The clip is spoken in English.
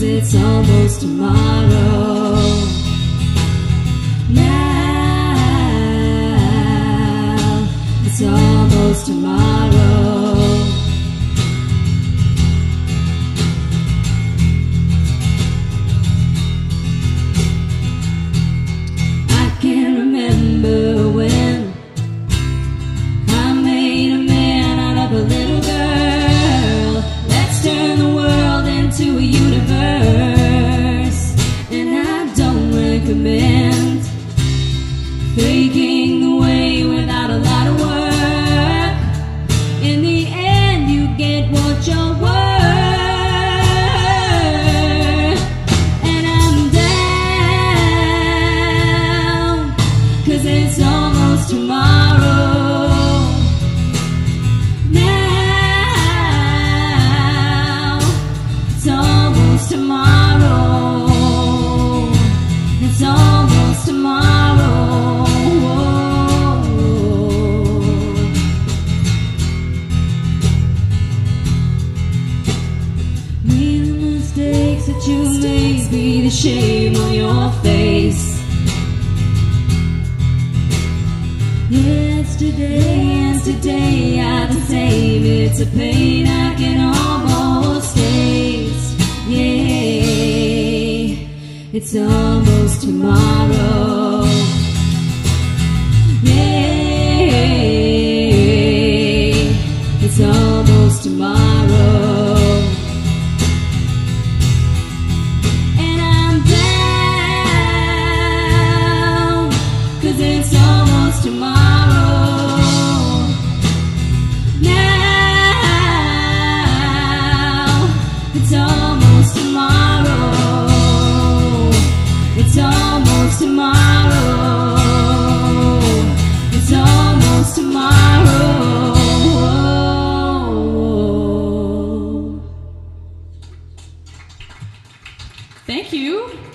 it's almost tomorrow. Now it's almost tomorrow. I can remember when I made a man out of a little girl. Let's turn the world into a universe. And I don't recommend faking the way without a lot of work. In the end, you get what you're worth. And I'm down, 'cause it's almost tomorrow. Now it's almost tomorrow. It's almost tomorrow. May the mistakes that you made be the shame on your face. Yesterday and today are the same. It's a pain I can almost taste. Yeah, it's almost tomorrow. Yeah, it's almost tomorrow. And I'm down, 'cause it's almost tomorrow. Now it's almost tomorrow. It's almost tomorrow. It's almost tomorrow. Thank you.